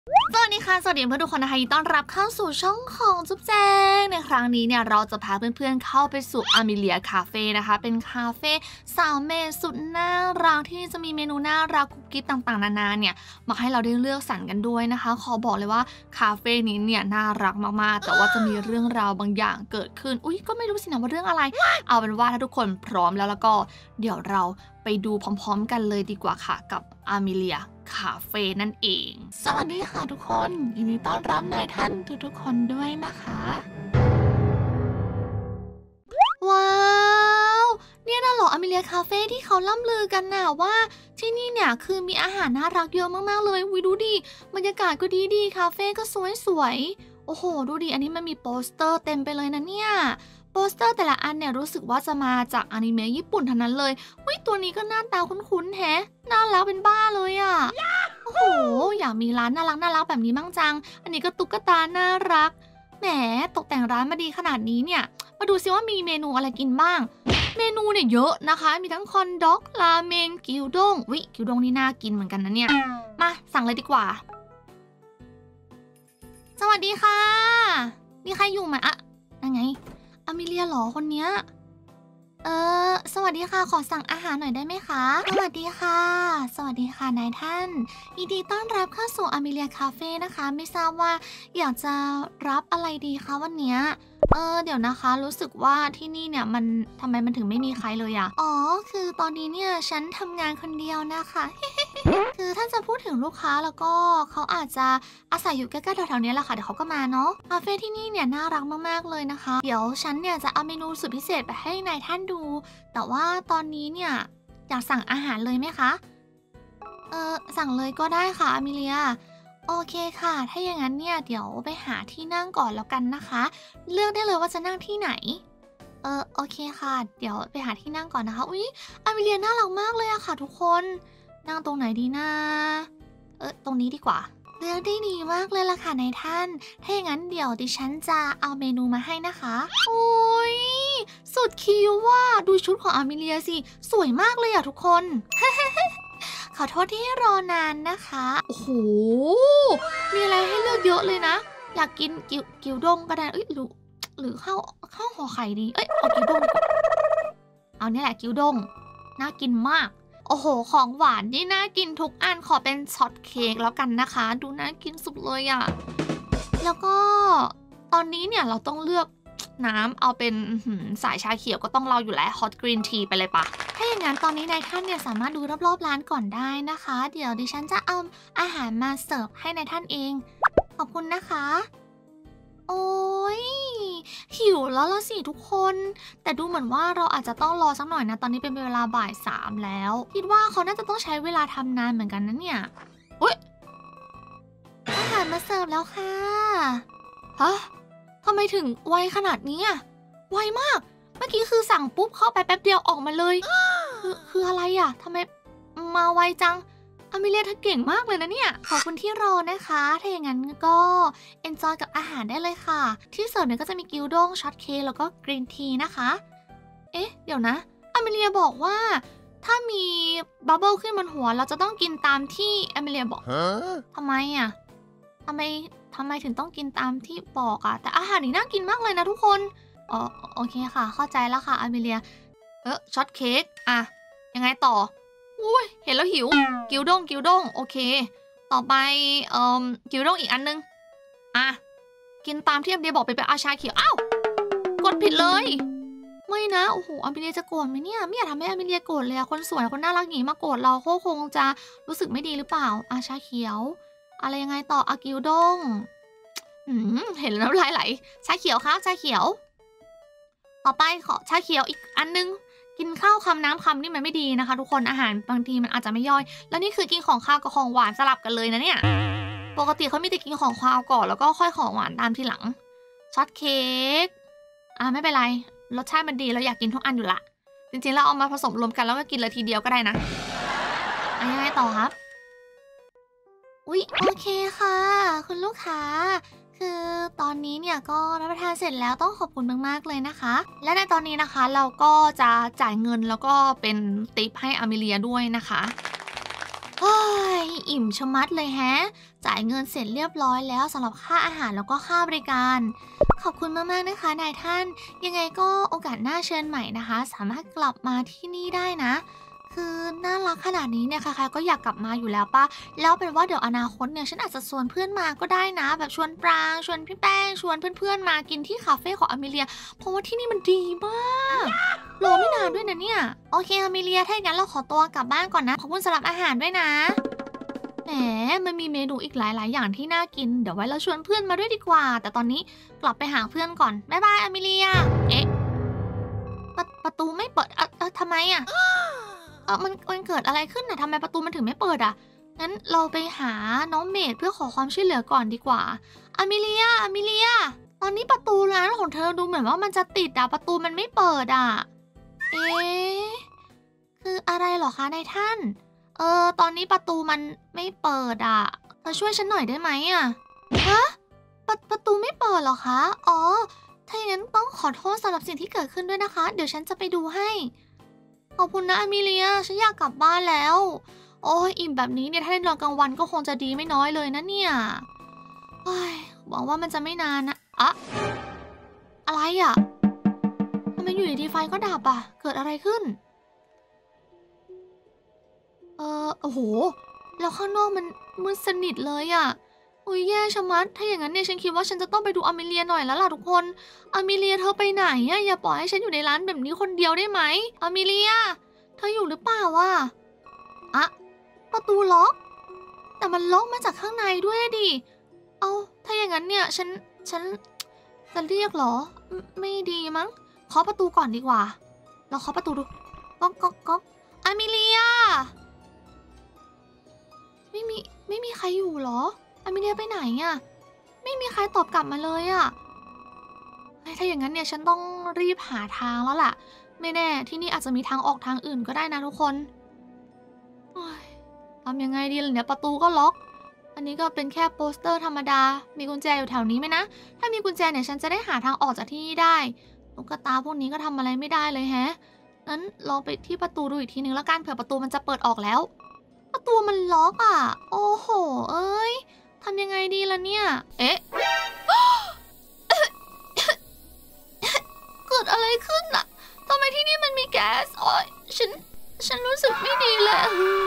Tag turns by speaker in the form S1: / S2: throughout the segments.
S1: สวัสดีค่ะสวัสดีเพื่อนทุกคนนะคะยินดีต้อนรับเข้าสู่ช่องของจุ๊บแจงในครั้งนี้เนี่ยเราจะพาเพื่อนๆเข้าไปสู่อามิเลียคาเฟ่นะคะเป็นคาเฟ่สาวเมดสุดน่ารักที่จะมีเมนูน่ารักกุ๊กกิ๊บต่างๆนานาเนี่ยมาให้เราได้เลือกสรรกันด้วยนะคะขอบอกเลยว่าคาเฟ่นี้เนี่ยน่ารักมากๆแต่ว่าจะมีเรื่องราวบางอย่างเกิดขึ้นอุ๊ยก็ไม่รู้สินะว่าเรื่องอะไรเอาเป็นว่าถ้าทุกคนพร้อมแล้วก็เดี๋ยวเราไปดูพร้อมๆกันเลยดีกว่าค่ะกับอามิเลียคาเฟ่นั่นเองสวัสดีค่ะทุกคนยินดีต้อนรับนายท่านทุกๆคนด้วยนะคะว้าวเนี่ยนะเหรออามิเลียคาเฟ่ที่เขาล่ำลือกันน่ะว่าที่นี่เนี่ยคือมีอาหารน่ารักเยอะมากๆเลยวิดูดิบรรยากาศก็ดีคาเฟ่ก็สวยโอ้โหดูดิอันนี้มันมีโปสเตอร์เต็มไปเลยนะเนี่ยโปสเตอร์แต่ละอันเนี่ยรู้สึกว่าจะมาจากอนิเมะญี่ปุ่นทั้งนั้นเลยวิตัวนี้ก็หน้าตาคุ้นๆแฮะน่ารักเป็นบ้าเลยอ่ะโอ้โหอยากมีร้านน่ารักแบบนี้มั่งจังอันนี้ก็ตุ๊กตาน่ารักแหมตกแต่งร้านมาดีขนาดนี้เนี่ยมาดูซิว่ามีเมนูอะไรกินบ้างเมนูเนี่ยเยอะนะคะมีทั้งคอนด็อกราเมงกิวด้งกิวด้งนี่น่ากินเหมือนกันนะเนี่ยมาสั่งเลยดีกว่าสวัสดีค่ะมีใครอยู่ไหมอะยังไงอามิเลียเหรอคนเนี้ยสวัสดีค่ะขอสั่งอาหารหน่อยได้ไหมคะสวัสดีค่ะสวัสดีค่ะนายท่านยินดีต้อนรับเข้าสู่อามิเลียคาเฟ่นะคะไม่ทราบว่าอยากจะรับอะไรดีคะวันเนี้ยเดี๋ยวนะคะรู้สึกว่าที่นี่เนี่ยมันทำไมมันถึงไม่มีใครเลยอะอ๋อคือตอนนี้เนี่ยฉันทำงานคนเดียวนะคะ คือถ้าจะพูดถึงลูกค้าแล้วก็เขาอาจจะอาศัยอยู่ใกล้ๆแถวๆนี้แหละค่ะเดี๋ยวเขาก็มาเนาะคาเฟ่ที่นี่เนี่ยน่ารักมากๆเลยนะคะเดี๋ยวฉันเนี่ยจะเอาเมนูสุดพิเศษไปให้นายท่านดูแต่ว่าตอนนี้เนี่ยอยากสั่งอาหารเลยไหมคะสั่งเลยก็ได้ค่ะอามิเลียโอเคค่ะถ้าอย่างนั้นเนี่ยเดี๋ยวไปหาที่นั่งก่อนแล้วกันนะคะเลือกได้เลยว่าจะนั่งที่ไหนโอเคค่ะเดี๋ยวไปหาที่นั่งก่อนนะคะอุ๊ยอามิเลียน่ารักมากเลยอะค่ะทุกคนนั่งตรงไหนดีนะตรงนี้ดีกว่าเลือกได้ดีมากเลยล่ะค่ะนายท่านถ้าอย่างนั้นเดี๋ยวดิฉันจะเอาเมนูมาให้นะคะโอ้ยสุดคิวว่าดูชุดของอามิเลียสิสวยมากเลยอะทุกคน ขอโทษที่ให้รอนานนะคะโอ้โหมีอะไรให้เลือกเยอะเลยนะอยากกินกิวด้งก็ได้หรือข้าวห่อไข่ดีเอากิวด้งดีกว่าเอาเนี่ยแหละกิวด้งน่ากินมากโอ้โหของหวานนี่น่ากินทุกอันขอเป็นช็อตเค้กแล้วกันนะคะดูน่ากินสุดเลยอะแล้วก็ตอนนี้เนี่ยเราต้องเลือกน้ำเอาเป็นสายชาเขียวก็ต้องเราอยู่แล้วฮอตกรีนทีไปเลยปะถ้าอย่างนั้นตอนนี้นายท่านเนี่ยสามารถดูรอบๆร้านก่อนได้นะคะเดี๋ยวดิฉันจะเอาอาหารมาเสิร์ฟให้นายท่านเองขอบคุณนะคะโอ้ยหิวแล้วละสิทุกคนแต่ดูเหมือนว่าเราอาจจะต้องรอสักหน่อยนะตอนนี้เป็นเวลาบ่าย3แล้วคิดว่าเขาน่าจะต้องใช้เวลาทำนานเหมือนกันนะเนี่ยอุ๊ยอาหารมาเสิร์ฟแล้วค่ะฮะทำไมถึงไวขนาดนี้อะไวมากเมื่อกี้คือสั่งปุ๊บเข้าไปแป๊บเดียวออกมาเลยคืออะไรอะทำไมมาไวจังอามิเลียเธอเก่งมากเลยนะเนี่ยขอบคุณที่รอนะคะถ้าอย่างนั้นก็เอนจอยกับอาหารได้เลยค่ะที่เสิร์ฟเนี่ยก็จะมีกิวด้งช็อตเค้กแล้วก็กรีนทีนะคะเอ๊ะเดี๋ยวนะอามิเลียบอกว่าถ้ามีบับเบิ้ลขึ้นบนหัวเราจะต้องกินตามที่อามิเลียบอกทำไมอะทำไมถึงต้องกินตามที่บอกอะแต่อาหารนี่น่ากินมากเลยนะทุกคนอ๋อโอเคค่ะเข้าใจแล้วค่ะอามิเลียช็อตเค้กอะยังไงต่ออุ้ยเห็นแล้วหิวกิวด้งโอเคต่อไปกิวด้งอีกอันนึงอ่ะกินตามที่อามิเลียบอกไปอาชาเขียวอ้าวกดผิดเลยไม่นะโอ้โหอามิเลียจะโกรธไหมเนี่ยไม่อยากทำให้อามิเลียโกรธเลยอะคนสวยคนน่ารักอย่างนี้มาโกรธเราคงจะรู้สึกไม่ดีหรือเปล่าอาชาเขียวอะไรยังไงต่ออากิวด้งเห็นแล้วน้ำลายไหลชาเขียวครับชาเขียวต่อไปขอชาเขียวอีกอันนึงกินข้าวคำน้ำคำนี่มันไม่ดีนะคะทุกคนอาหารบางทีมันอาจจะไม่ย่อยแล้วนี่คือกินของข้าวกับของหวานสลับกันเลยนะเนี่ยปกติเขามีแต่กินของข้าวก่อนแล้วก็ค่อยของหวานตามทีหลังช็อตเค้กไม่เป็นไรรสชาติมันดีเราอยากกินทุกอันอยู่ละจริงๆเราเอามาผสมรวมกันแล้วก็กินเลยทีเดียวก็ได้นะยังไงต่อครับอุ๊ยโอเคค่ะคุณลูกค้าคือตอนนี้เนี่ยก็รับประทานเสร็จแล้วต้องขอบคุณมากๆเลยนะคะและในตอนนี้นะคะเราก็จะจ่ายเงินแล้วก็เป็นทิปให้อามิเลียด้วยนะคะเฮ้ยอิ่มชะมัดเลยแฮะจ่ายเงินเสร็จเรียบร้อยแล้วสำหรับค่าอาหารแล้วก็ค่าบริการขอบคุณมากๆนะคะนายท่านยังไงก็โอกาสหน้าเชิญใหม่นะคะสามารถกลับมาที่นี่ได้นะคือน่ารักขนาดนี้เนี่ยใครๆก็อยากกลับมาอยู่แล้วป่ะแล้วเป็นว่าเดี๋ยวอนาคตเนี่ยฉันอาจจะชวนเพื่อนมาก็ได้นะแบบชวนปรางชวนพี่แป้งชวนเพื่อนๆมากินที่คาเฟ่ของอเมเลียเพราะว่าที่นี่มันดีมากรอไม่นานด้วยนะเนี่ยโอเคอเมเลียถ้าอย่างนั้นเราขอตัวกลับบ้านก่อนนะขอบคุณสำหรับอาหารด้วยนะแหมมันมีเมนูอีกหลายๆอย่างที่น่ากินเดี๋ยวไว้เราชวนเพื่อนมาด้วยดีกว่าแต่ตอนนี้กลับไปหาเพื่อนก่อนบ๊ายบายอเมเลียเอ๊ะประตูไม่เปิดทำไมอ่ะมันเกิดอะไรขึ้นน่ะทำไมประตูมันถึงไม่เปิดอ่ะงั้นเราไปหาน้องเมดเพื่อขอความช่วยเหลือก่อนดีกว่าอเมเลียตอนนี้ประตูร้านของเธอดูเหมือนว่ามันจะติดอ่ะประตูมันไม่เปิดอ่ะเอ๊ะคืออะไรเหรอคะนายท่านตอนนี้ประตูมันไม่เปิดอ่ะเธอช่วยฉันหน่อยได้ไหมอ่ะฮะประตูไม่เปิดเหรอคะอ๋อถ้าอย่างนั้นต้องขอโทษสำหรับสิ่งที่เกิดขึ้นด้วยนะคะเดี๋ยวฉันจะไปดูให้ขอบคุณนะอเมเลียฉันอยากกลับบ้านแล้วโอ้ยอิ่มแบบนี้เนี่ยถ้าได้นอนกลางวันก็คงจะดีไม่น้อยเลยนะเนี่ยหวังว่ามันจะไม่นานนะอะไรอ่ะทำไมอยู่ดีๆไฟก็ดับอ่ะเกิดอะไรขึ้นโอ้โหแล้วข้างนอกมันมืดสนิทเลยอ่ะอุ้ยแย่ชะมัดถ้าอย่างนั้นเนี่ยฉันคิดว่าฉันจะต้องไปดูอเมเลียหน่อยแล้วล่ะทุกคนอเมเลียเธอไปไหนอ่ะอย่าปล่อยให้ฉันอยู่ในร้านแบบนี้คนเดียวได้ไหมอเมเลียเธออยู่หรือเปล่าวะประตูล็อกแต่มันล็อกมาจากข้างในด้วยดิถ้าอย่างนั้นเนี่ยฉันจะเรียกเหรอไม่ดีมั้งเคาะประตูก่อนดีกว่าเราเคาะประตูดูก๊อกอเมเลียไม่มีใครอยู่เหรออเมเลียไปไหนอ่ะไม่มีใครตอบกลับมาเลยอ่ะถ้าอย่างนั้นเนี่ยฉันต้องรีบหาทางแล้วล่ะไม่แน่ที่นี่อาจจะมีทางออกทางอื่นก็ได้นะทุกคนทำยังไงดีล่ะเนี่ยประตูก็ล็อกอันนี้ก็เป็นแค่โปสเตอร์ธรรมดามีกุญแจอยู่แถวนี้ไหมนะถ้ามีกุญแจเนี่ยฉันจะได้หาทางออกจากที่นี่ได้ตุ๊กตาพวกนี้ก็ทำอะไรไม่ได้เลยแฮะงั้นลองไปที่ประตูดูอีกทีนึงแล้วกันเผื่อประตูมันจะเปิดออกแล้วประตูมันล็อกอ่ะโอ้โหเอ้ยทำยังไงดีล่ะเนี่ยเอ๊ะ เกิดอะไรขึ้นอ่ะทำไมที่นี่มันมีแก๊สโอ๊ยฉันรู้สึกไม่ดีเลย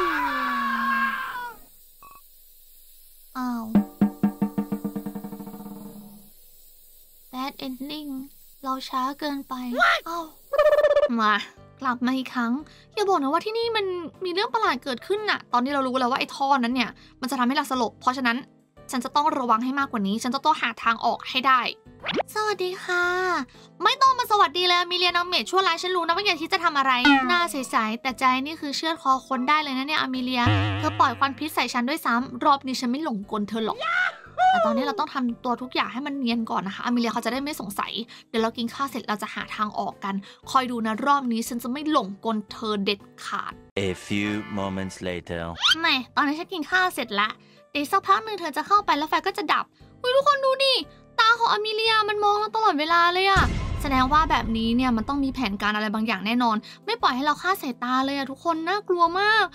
S1: bad ending เราช้าเกินไปมากลับมาอีกครั้งอย่าบอกนะว่าที่นี่มันมีเรื่องประหลาดเกิดขึ้นน่ะตอนนี้เรารู้แล้วว่าไอ้ท่อนั้นเนี่ยมันจะทำให้เราสลบเพราะฉะนั้นฉันจะต้องระวังให้มากกว่านี้ฉันจะต้องหาทางออกให้ได้สวัสดีค่ะไม่ต้องมาสวัสดีเลยมีเรียนอเมจชั่วร้ายฉันรู้นะว่าอย่าคิดจะทำอะไรหน้าใสๆแต่ใจนี่คือเชือดคอคนได้เลยนะเนี่ยอเมเลียเธอปล่อยควันพิษใส่ฉันด้วยซ้ำรอบนี้ฉันไม่หลงกลเธอหรอกแต่ตอนนี้เราต้องทำตัวทุกอย่างให้มันเนียนก่อนนะคะอเมเลียเขาจะได้ไม่สงสัยเดี๋ยวเรากินข้าวเสร็จเราจะหาทางออกกันคอยดูนะรอบนี้ฉันจะไม่หลงกลเธอเด็ดขาด
S2: A few moments later
S1: แม่ตอนนี้ฉันกินข้าวเสร็จละเดี๋ยวสักพักหนึ่งเธอจะเข้าไปแล้วไฟก็จะดับทุกคนดูดิตาของอเมเลียมันมองเราตลอดเวลาเลยอะแสดงว่าแบบนี้เนี่ยมันต้องมีแผนการอะไรบางอย่างแน่นอนไม่ปล่อยให้เราฆ่าสายตาเลยอะทุกคนน่ากลัวมาก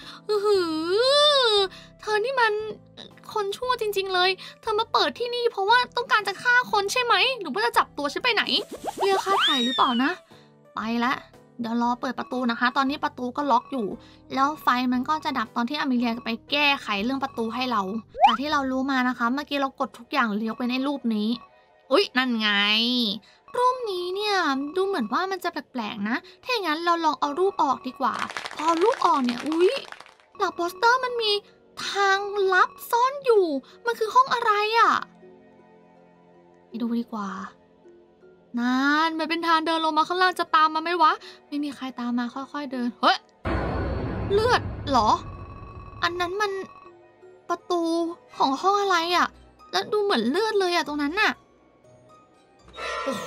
S1: เธอนี่มันคนชั่วจริงๆเลยเธอมาเปิดที่นี่เพราะว่าต้องการจะฆ่าคนใช่ไหมหรือว่าจะจับตัวฉันไปไหนเรียกฆ่าไถ่หรือเปล่านะไปละเดี๋ยวรอเปิดประตูนะคะตอนนี้ประตูก็ล็อกอยู่แล้วไฟมันก็จะดับตอนที่อเมเลียไปแก้ไขเรื่องประตูให้เราจากที่เรารู้มานะคะเมื่อกี้เรากดทุกอย่างเลี้ยวไปในรูปนี้อุ๊ยนั่นไงรูปนี้เนี่ยดูเหมือนว่ามันจะแปลกๆนะถ้าอย่างนั้นเราลองเอารูปออกดีกว่าพอรูปออกเนี่ยอุ๊ยหลังโปสเตอร์มันมีทางลับซ่อนอยู่มันคือห้องอะไรอ่ะไปดูดีกว่านั่นมันเป็นทางเดินลงมาข้างล่างจะตามมาไหมวะไม่มีใครตามมาค่อยๆเดินเฮ้ยเลือดเหรออันนั้นมันประตูของห้องอะไรอ่ะแล้วดูเหมือนเลือดเลยอ่ะตรงนั้นน่ะโอ้โห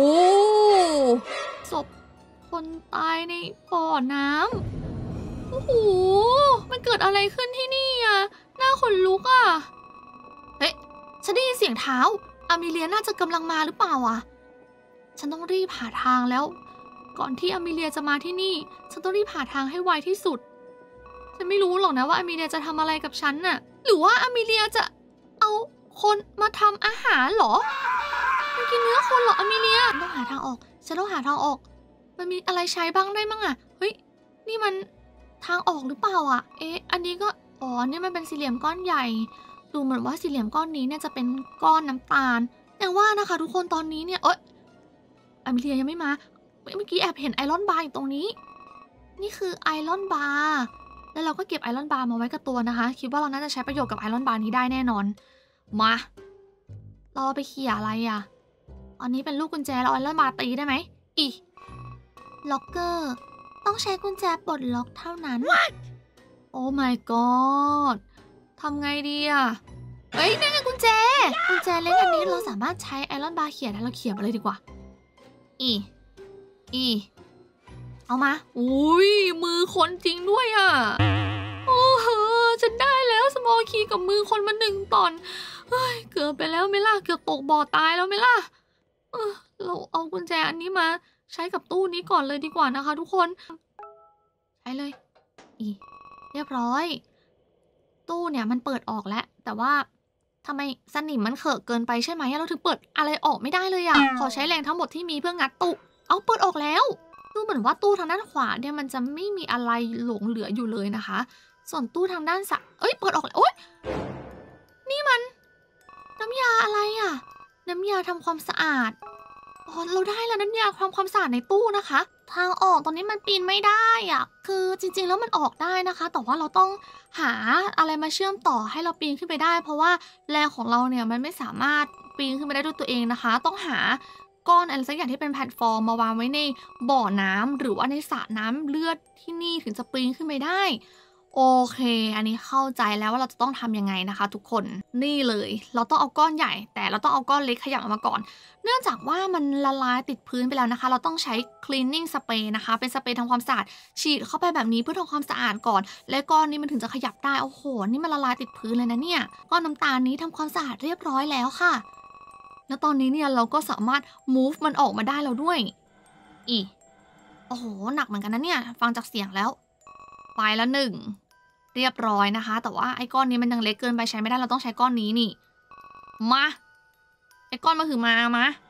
S1: ศพคนตายในบ่อน้ำโอ้โหมันเกิดอะไรขึ้นที่นี่อ่ะหน้าขนลุกอ่ะเฮ้ยฉันได้ยินเสียงเท้าอเมเลียน่าจะกำลังมาหรือเปล่าอ่ะฉันต้องรีบหาทางแล้วก่อนที่อเมเลียจะมาที่นี่ฉันต้องรีบหาทางให้ไวที่สุดฉัฉันไม่รู้หรอกนะว่าอามิเลียจะทำอะไรกับฉันน่ะหรือว่าอามิเลียจะเอาคนมาทำอาหารเหรอมันกินเนื้อคนเหรออามิเลียต้องหาทางออกฉันต้องหาทางออกมันมีอะไรใช้บ้างได้มั้งอะเฮ้ยนี่มันทางออกหรือเปล่าอะอันนี้ก็อ๋อนี่มันเป็นสี่เหลี่ยมก้อนใหญ่ดูเหมือนว่าสี่เหลี่ยมก้อนนี้เนี่ยจะเป็นก้อนน้ำตาลแต่ว่านะคะทุกคนตอนนี้เนี่ยอามิเลียยังไม่มาเมื่อกี้แอบเห็นไอรอนบาร์อยู่ตรงนี้นี่คือไอรอนบาร์แล้วเราก็เก็บไอรอนบาร์มาไว้กับตัวนะคะคิดว่าเราน่าจะใช้ประโยชน์กับไอรอนบาร์นี้ได้แน่นอนมาเราไปเขี่ยอะไรอ่ะอันนี้เป็นลูกกุญแจเราไอรอนบาร์ตีได้ไหมล็อกเกอร์ต้องใช้กุญแจปลดล็อกเท่านั้น โอ้ my god ทำไงดีอ่ะเฮ้ยนั่นไงกุญแจเล็กอันนี้เราสามารถใช้ไอรอนบาร์เขี่ยได้เราเขี่ยมาเลยดีกว่าเอามาอุ้ยมือคนจริงด้วยอ่ะโอ้โหฉันได้แล้วสมอลคีกับมือคนมา1 ตอนเฮ้ยเกือบไปแล้วไหมล่ะเกือบตกบ่อตายแล้วไหมล่ะเราเอากุญแจอันนี้มาใช้กับตู้นี้ก่อนเลยดีกว่านะคะทุกคนใช้เลยเรียบร้อยตู้เนี่ยมันเปิดออกแล้วแต่ว่าทำไมสนิมมันเขอะเกินไปใช่ไหมเราถึงเปิดอะไรออกไม่ได้เลยอ่ะขอใช้แรงทั้งหมดที่มีเพื่องัดตู้เอาเปิดออกแล้วดูเหมือนว่าตู้ทางด้านขวาเนี่ยมันจะไม่มีอะไรหลงเหลืออยู่เลยนะคะส่วนตู้ทางด้านซ้ายเปิดออกแล้วโอ๊ยนี่มันน้ำยาอะไรอ่ะน้ำยาทำความสะอาดเราได้แล้วน้ำยาทำความสะอาดในตู้นะคะทางออกตอนนี้มันปีนไม่ได้อ่ะคือจริงๆแล้วมันออกได้นะคะแต่ว่าเราต้องหาอะไรมาเชื่อมต่อให้เราปีนขึ้นไปได้เพราะว่าแรงของเราเนี่ยมันไม่สามารถปีนขึ้นไปได้ด้วยตัวเองนะคะต้องหาก้อนอะไรสักอย่างที่เป็นแพลตฟอร์มมาวางไว้ในบ่อน้ำหรือว่าในสระน้ำเลือดที่นี่ถึงจะปีนขึ้นไปได้โอเคอันนี้เข้าใจแล้วว่าเราจะต้องทำยังไงนะคะทุกคนนี่เลยเราต้องเอาก้อนใหญ่แต่เราต้องเอาก้อนเล็กขยับออกมาก่อนเนื่องจากว่ามันละลายติดพื้นไปแล้วนะคะเราต้องใช้ cleaning spray นะคะเป็นสเปรย์ทำความสะอาดฉีดเข้าไปแบบนี้เพื่อทำความสะอาดก่อนและก้อนนี้มันถึงจะขยับได้โอ้โหนี่มันละลายติดพื้นเลยนะเนี่ยก้อนน้ำตาลนี้ทำความสะอาดเรียบร้อยแล้วค่ะแล้วตอนนี้เนี่ยเราก็สามารถ move มันออกมาได้แล้วด้วยโอ้โหหนักเหมือนกันนะเนี่ยฟังจากเสียงแล้วไปแล้ว1เรียบร้อยนะคะแต่ว่าไอ้ก้อนนี้มันยังเล็กเกินไปใช้ไม่ได้เราต้องใช้ก้อนนี้นี่มาไอ้ก้อนมาคือมา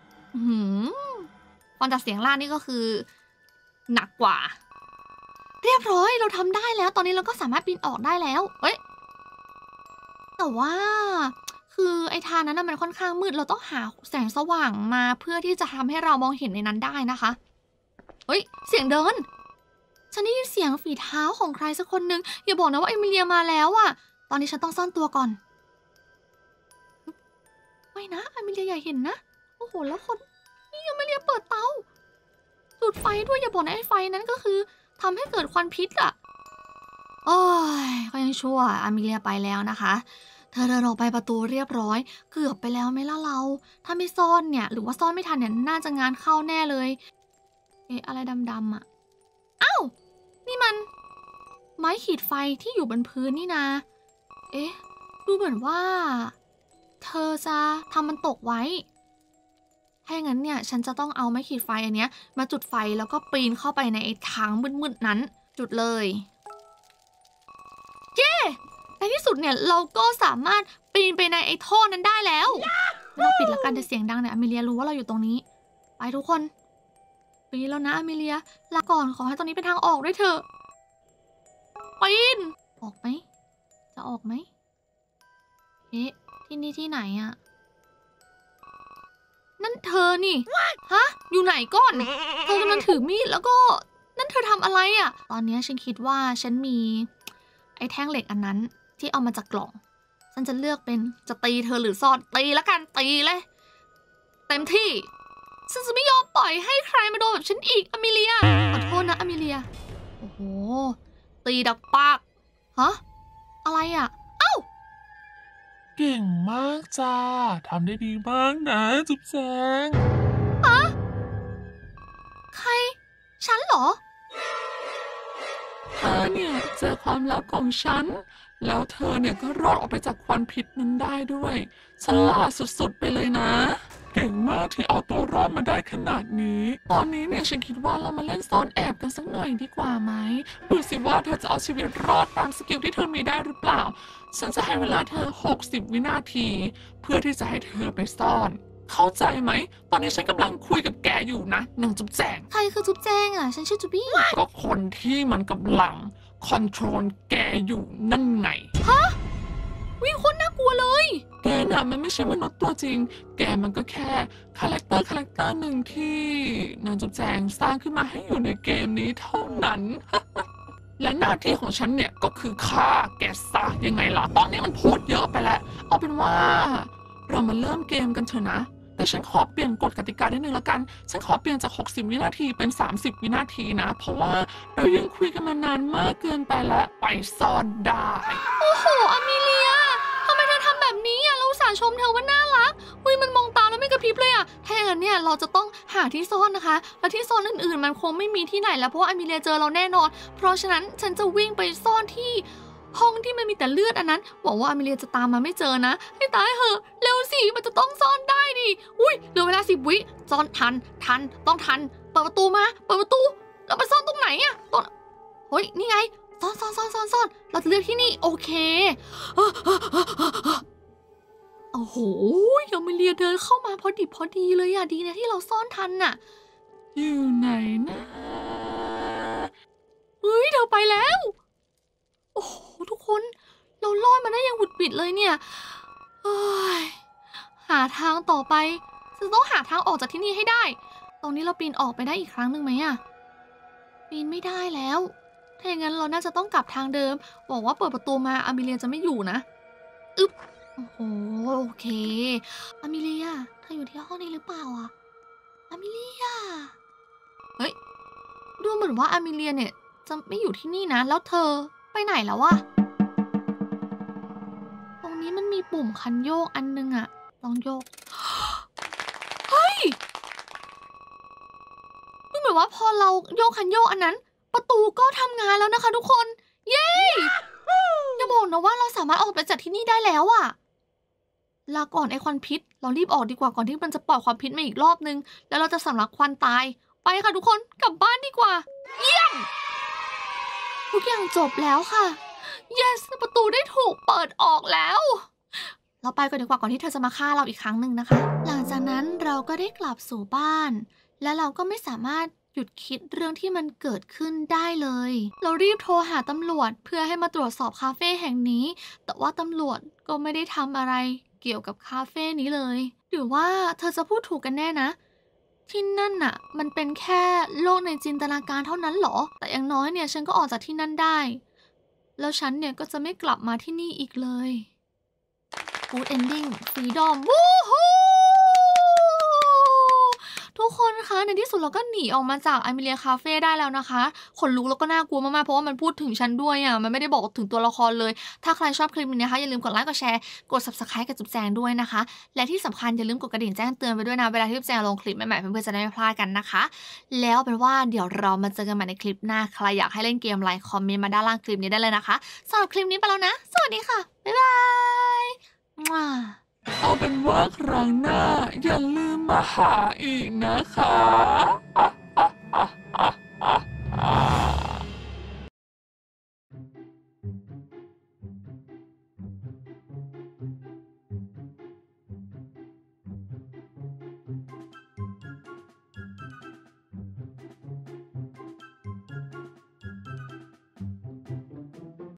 S1: ฟังจากเสียงล่างนี่ก็คือหนักกว่าเรียบร้อยเราทำได้แล้วตอนนี้เราก็สามารถปีนออกได้แล้วแต่ว่าคือไอ้ทางนั้นมันค่อนข้างมืดเราต้องหาแสงสว่างมาเพื่อที่จะทำให้เรามองเห็นในนั้นได้นะคะเสียงเดินฉันได้ยินเสียงฝีเท้าของใครสักคนนึงอย่าบอกนะว่าเอมิเลียมาแล้วอะตอนนี้ฉันต้องซ่อนตัวก่อนไม่นะเอมิเลียอย่าเห็นนะโอ้โหแล้วคนนี่เอมิเลียเปิดเตาจุดไฟด้วยอย่าบอกนะไอ้ไฟนั้นก็คือทำให้เกิดควันพิษอะโอ้ยก็ยังชั่วเอมิเลียไปแล้วนะคะเธอเดินออกไปประตูเรียบร้อยเกือบไปแล้วไหมล่ะเราถ้าไม่ซ่อนเนี่ยหรือว่าซ่อนไม่ทันเนี่ยน่าจะงานเข้าแน่เลยอะไรดำๆอะนี่มันไม้ขีดไฟที่อยู่บนพื้นนี่นะดูเหมือนว่าเธอจะทำมันตกไว้ถ้าอย่างนั้นเนี่ยฉันจะต้องเอาไม้ขีดไฟอันเนี้ยมาจุดไฟแล้วก็ปีนเข้าไปในทางมืดๆนั้นจุดเลยในที่สุดเนี่ยเราก็สามารถปีนไปในไอ้ท่อนั้นได้แล้วเราปิดแล้วกันแต่เสียงดังเนี่ยอเมเลียรู้ว่าเราอยู่ตรงนี้ไปทุกคนปีนแล้วนะอเมเลียลาก่อนขอให้ตรงนี้เป็นทางออกด้วยเถอะปีนออกไหมจะออกไหมที่นี่ที่ไหนอะนั่นเธอนี่ฮะอยู่ไหนก่อนเธอกำลังถือมีดแล้วก็นั่นเธอทำอะไรอะตอนนี้ฉันคิดว่าฉันมีไอ้แท่งเหล็กอันนั้นที่เอามาจากกล่องฉันจะเลือกเป็นจะตีเธอหรือซ่อนตีแล้วกันตีเลยเต็มที่ฉันจะไม่ยอมปล่อยให้ใครมาโดนแบบฉันอีกอเมเลียขอโทษนะอเมเลียโอ้โหตีดักปากอะไรอ่ะ
S3: เก่งมากจ้าทำได้ดีมากนะจุ๊บแจง
S1: ใครฉันเหรอ
S3: เธอเนี่ยเจอความลับของฉันแล้วเธอเนี่ยก็รอดออกไปจากควันพิษนั้นได้ด้วยฉลาดสุดๆไปเลยนะเก่งมากที่เอาตัวรอดมาได้ขนาดนี้ ตอนนี้เนี่ยฉันคิดว่าเรามาเล่นซ่อนแอบกันสักหน่อยดีกว่าไหมดูสิว่าเธอจะเอาชีวิตรอดตามสกิลที่เธอมีได้หรือเปล่าฉันจะให้เวลาเธอ60 วินาทีเพื่อที่จะให้เธอไปซ่อน เข้าใจไหมตอนนี้ฉันกำลังคุยกับแกอยู่นะนางจุ๊บแจง
S1: ใครคือจุ๊บแจงอ่ะฉันชื่อจุ๊บี้
S3: ก็คนที่มันกำลังคอนโทรลแกอยู่นั่นไง
S1: วิ่งคนน่ากลัวเลย
S3: แกน่ะมันไม่ใช่มนุษย์ตัวจริง แกมันก็แค่คาแรคเตอร์หนึ่งที่นางจุ๊บแจงสร้างขึ้นมาให้อยู่ในเกมนี้เท่านั้น และหน้าที่ของฉันเนี่ยก็คือฆ่าแกซะยังไงล่ะ ตอนนี้มันพูดเยอะไปแล้ว เอาเป็นว่า เรามาเริ่มเกมกันเถอะนะ แต่ฉันขอเปลี่ยนกฎกติกาได้หนึ่งละกัน ฉันขอเปลี่ยนจาก60 วินาทีเป็น30 วินาทีนะ เพราะว่าเรายังคุยกันมานานมากเกินไปแล้วไปซ่อนได้
S1: โอ้โหอามิเลียทำไมเธอทำแบบนี้อ่ะเราอุตส่าห์ชมเธอว่าน่ารักอุ้ยมันมองตาแล้วไม่กระพริบเลยอ่ะถ้าอย่างนั้นเนี่ยเราจะต้องหาที่ซ่อนนะคะ และที่ซ่อนอื่นๆมันคงไม่มีที่ไหนแล้วเพราะว่าอามิเลียเจอเราแน่นอน เพราะฉะนั้นฉันจะวิ่งไปซ่อนที่ห้องที่มันมีแต่เลือดอันนั้นหวังว่าอามิเลียจะตามมาไม่เจอนะให้ตายเหอะเร็วสิมันจะต้องซ่อนได้ดิอุ้ยเหลือเวลา10 วิซ่อนทันต้องทันเปิดประตูมาเปิดประตูเราไปซ่อนตรงไหนอ่ะตรงเฮ้ยนี่ไงซ่อนเราจะเลือกที่นี่โอเค โอ้โหยังไม่เลียเดินเข้ามาพอดีเลยอะดีนะที่เราซ่อนทันน่ะ
S3: อยู่ไหนนะ
S1: เฮ้ยเธอไปแล้ว โอ้โหทุกคนเรารอดมาได้อย่างหวุดหวิดเลยเนี่ยเอ้ยหาทางต่อไปจะต้องหาทางออกจากที่นี่ให้ได้ ตรงนี้เราปีนออกไปได้อีกครั้งหนึ่งไหมอะปีนไม่ได้แล้วถ้าอย่างนั้นเราน่าจะต้องกลับทางเดิมบอกว่าเปิดประตูมาอามิเลียจะไม่อยู่นะอึ๊บโอ้โหโอเคอามิเลียเธออยู่ที่ห้องนี้หรือเปล่าอะอามิเลียเฮ้ยดูเหมือนว่าอามิเลียเนี่ยจะไม่อยู่ที่นี่นะแล้วเธอไปไหนแล้ววะตรงนี้มันมีปุ่มคันโยกอันนึงอะลองโยกเฮ้ยดูเหมือนว่าพอเราโยกคันโยกอันนั้นประตูก็ทำงานแล้วนะคะทุกคนเย้อย่าบอกนะว่าเราสามารถออกไปจากที่นี่ได้แล้วอะลาก่อนไอควันพิษเรารีบออกดีกว่าก่อนที่มันจะปล่อยความพิษมาอีกรอบนึงแล้วเราจะสำลักควันตายไปค่ะทุกคนกลับบ้านดีกว่าเยี่ยมทุกอย่างจบแล้วค่ะ yes ประตูได้ถูกเปิดออกแล้ว เราไปก่อนดีกว่าก่อนที่เธอจะมาฆ่าเราอีกครั้งหนึ่งนะคะ หลังจากนั้นเราก็ได้กลับสู่บ้านและเราก็ไม่สามารถหยุดคิดเรื่องที่มันเกิดขึ้นได้เลยเรารีบโทรหาตำรวจเพื่อให้มาตรวจสอบคาเฟ่แห่งนี้แต่ว่าตำรวจก็ไม่ได้ทำอะไรเกี่ยวกับคาเฟ่นี้เลยหรือว่าเธอจะพูดถูกกันแน่นะที่นั่นน่ะมันเป็นแค่โลกในจินตนาการเท่านั้นเหรอแต่อย่างน้อยเนี่ยฉันก็ออกจากที่นั่นได้แล้วฉันเนี่ยก็จะไม่กลับมาที่นี่อีกเลย Good ending freedom วู้ฮู้ทุกคนคะในที่สุดเราก็หนีออกมาจากอเมเลียคาเฟ่ได้แล้วนะคะขนลุกแล้วก็น่ากลัวมากๆเพราะว่ามันพูดถึงฉันด้วยอ่ะมันไม่ได้บอกถึงตัวละครเลยถ้าใครชอบคลิปนี้นะคะอย่าลืมกดไลค์กดแชร์กด subscribe กับจุ๊บแจงด้วยนะคะและที่สำคัญอย่าลืมกดกระดิ่งแจ้งเตือนไปด้วยนะเวลาที่จุ๊บแจงลงคลิปใหม่ๆเพื่อนๆจะได้ไม่พลาดกันนะคะแล้วเป็นว่าเดี๋ยวเรามาเจอกันใหม่ในคลิปหน้าใครอยากให้เล่นเกมอะไรคอมเมนต์มาด้านล่างคลิปนี้ได้เลยนะคะสำหรับคลิปนี้ไปแล้วนะสวัสดีค่ะบ๊ายบาย
S3: เอาเป็นว่าครั้งหน้าอย่าลืมมาหาอีกนะคะ